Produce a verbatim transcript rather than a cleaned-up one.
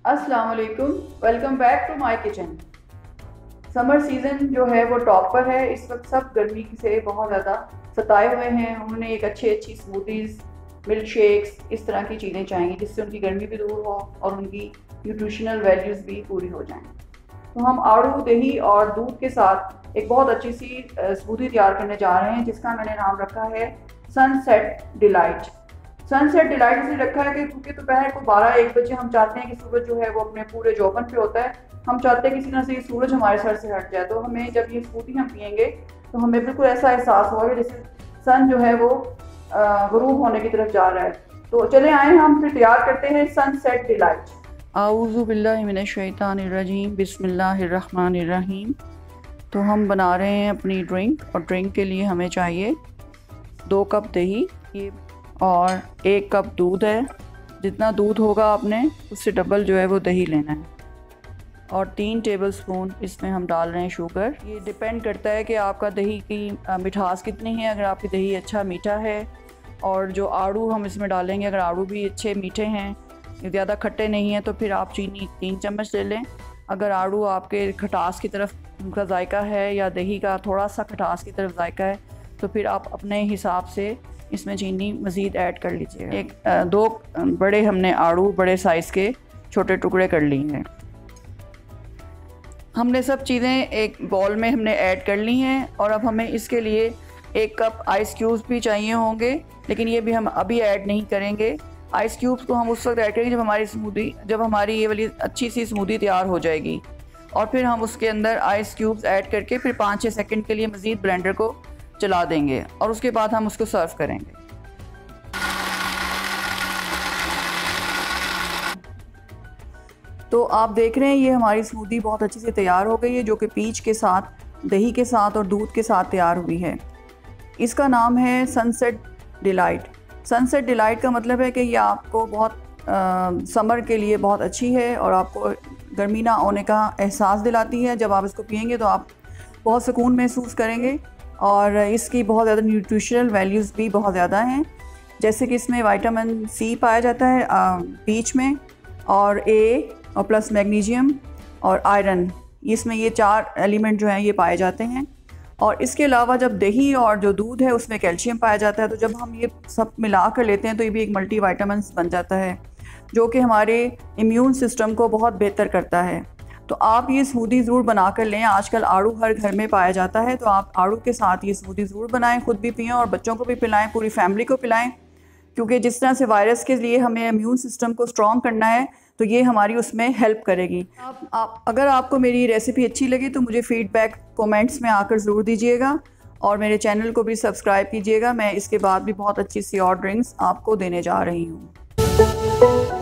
अस्सलाम वालेकुम, welcome back to my kitchen. Summer season जो है वो टॉप पर है। इस वक्त सब गर्मी से बहुत ज़्यादा सताए हुए हैं। उन्होंने एक अच्छी अच्छी स्मूदीज़, मिल्क शेक्स, इस तरह की चीज़ें चाहिए जिससे उनकी गर्मी भी दूर हो और उनकी न्यूट्रिशनल वैल्यूज़ भी पूरी हो जाएं। तो हम आड़ू, दही और दूध के साथ एक बहुत अच्छी सी स्मूदी तैयार करने जा रहे हैं जिसका मैंने नाम रखा है सनसेट डिलाइट। सनसेट डिलाइट इसलिए रखा है कि क्योंकि दोपहर को बारह एक बजे हम चाहते हैं कि सूरज जो है वो अपने पूरे जौबन पे होता है। हम चाहते हैं किसी तरह से ये सूरज हमारे सर से हट जाए। तो हमें जब ये स्मूदी हम पियेंगे तो हमें बिल्कुल ऐसा एहसास होगा जैसे सन जो है वो गुरूब होने की तरफ जा रहा है। तो चले आए हम फिर तैयार करते हैं सनसेट डिलाइट। आऊज़ु बिल्लाहि मिनश शैतानिर रजीम, बिस्मिल्लाहिर रहमानिर रहीम। तो हम बना रहे हैं अपनी ड्रिंक, और ड्रिंक के लिए हमें चाहिए दो कप दही ये और एक कप दूध है। जितना दूध होगा आपने उससे डबल जो है वो दही लेना है, और तीन टेबलस्पून इसमें हम डाल रहे हैं शुगर। ये डिपेंड करता है कि आपका दही की मिठास कितनी है। अगर आपकी दही अच्छा मीठा है और जो आड़ू हम इसमें डालेंगे अगर आड़ू भी अच्छे मीठे हैं, ज़्यादा खट्टे नहीं हैं, तो फिर आप चीनी तीन चम्मच ले लें। अगर आड़ू आपके खटास की तरफ उनका जायका है या दही का थोड़ा सा खटास की तरफ जायका है तो फिर आप अपने हिसाब से इसमें चीनी मज़ीद ऐड कर लीजिए। एक दो बड़े हमने आड़ू बड़े साइज़ के छोटे टुकड़े कर लिए हैं। हमने सब चीज़ें एक बॉल में हमने ऐड कर ली हैं, और अब हमें इसके लिए एक कप आइस क्यूब्स भी चाहिए होंगे, लेकिन ये भी हम अभी ऐड नहीं करेंगे। आइस क्यूब्स को हम उस वक्त ऐड करेंगे जब हमारी स्मूदी जब हमारी ये वाली अच्छी सी स्मूदी तैयार हो जाएगी, और फिर हम उसके अंदर आइस क्यूब्स ऐड करके फिर पाँच छः सेकंड के लिए मज़ीद ब्लेंडर को चला देंगे, और उसके बाद हम उसको सर्व करेंगे। तो आप देख रहे हैं ये हमारी स्मूदी बहुत अच्छी से तैयार हो गई है, जो कि पीच के साथ, दही के साथ और दूध के साथ तैयार हुई है। इसका नाम है सनसेट डिलाइट। सनसेट डिलाइट का मतलब है कि ये आपको बहुत आ, समर के लिए बहुत अच्छी है और आपको गर्मी ना होने का एहसास दिलाती है। जब आप इसको पियेंगे तो आप बहुत सुकून महसूस करेंगे, और इसकी बहुत ज़्यादा न्यूट्रिशनल वैल्यूज़ भी बहुत ज़्यादा हैं। जैसे कि इसमें विटामिन सी पाया जाता है पीच में, और ए और प्लस मैग्नीशियम और आयरन, इसमें ये चार एलिमेंट जो हैं ये पाए जाते हैं। और इसके अलावा जब दही और जो दूध है उसमें कैल्शियम पाया जाता है। तो जब हम ये सब मिला कर लेते हैं तो ये भी एक मल्टी विटामिन्स बन जाता है, जो कि हमारे इम्यून सिस्टम को बहुत बेहतर करता है। तो आप ये स्मूदी ज़रूर बना कर लें। आजकल आड़ू हर घर में पाया जाता है, तो आप आड़ू के साथ ये स्मूदी ज़रूर बनाएं, खुद भी पिएं और बच्चों को भी पिलाएं, पूरी फैमिली को पिलाएं। क्योंकि जिस तरह से वायरस के लिए हमें इम्यून सिस्टम को स्ट्रॉन्ग करना है, तो ये हमारी उसमें हेल्प करेगी। आप, आप अगर आपको मेरी रेसिपी अच्छी लगी तो मुझे फ़ीडबैक कमेंट्स में आकर ज़रूर दीजिएगा, और मेरे चैनल को भी सब्सक्राइब कीजिएगा। मैं इसके बाद भी बहुत अच्छी सी और ड्रिंक्स आपको देने जा रही हूँ।